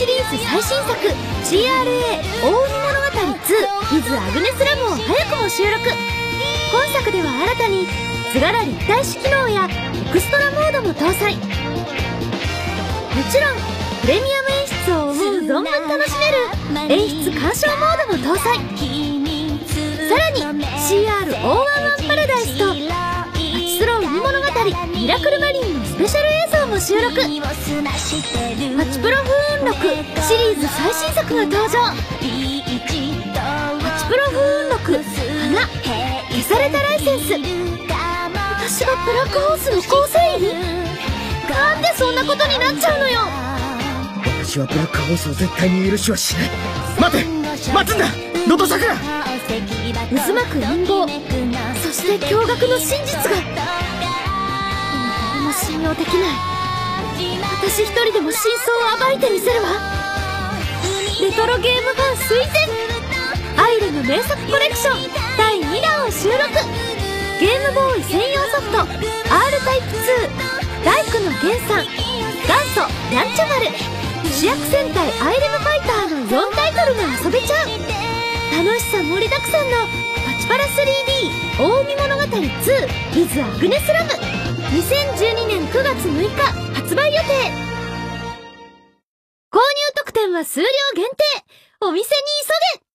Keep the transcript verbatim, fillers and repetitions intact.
シリーズ最新作 シーアールエー 大海物語ツー with アグネスラムを早くも収録。今作では新たに図柄立体視機能やエクストラモードも搭載。もちろんプレミアム演出を思う存分楽しめる演出鑑賞モードも搭載。さらに シーアール オーワンワン パラダイスとパチスロ海物語ミラクルマリンのスペシャル映像も収録。パチプロ風雲録シリーズ最新作が登場。パチプロ風雲録花消されたライセンス。私がブラックホースの構成員？なんでそんなことになっちゃうのよ。 私はブラックホースを絶対に許しはしない。待て待つんだ能登桜。 渦巻く陰謀、そして驚愕の真実が。もう誰も信用できない。私一人でも真相を暴いてみせるわ。レトロゲームファン推薦、アイレの名作コレクションだいにだんを収録。ゲームボーイ専用ソフト アール タイプツー、大工の源さん、元祖やんちゃ丸、主役戦隊アイレムファイターのよんタイトルが遊べちゃう。楽しさ盛りだくさんのパチパラ スリーディー 大海物語ツー with アグネスラム、にせんじゅうにねんくがつむいか発売予定。購入特典は数量限定。お店に急げ。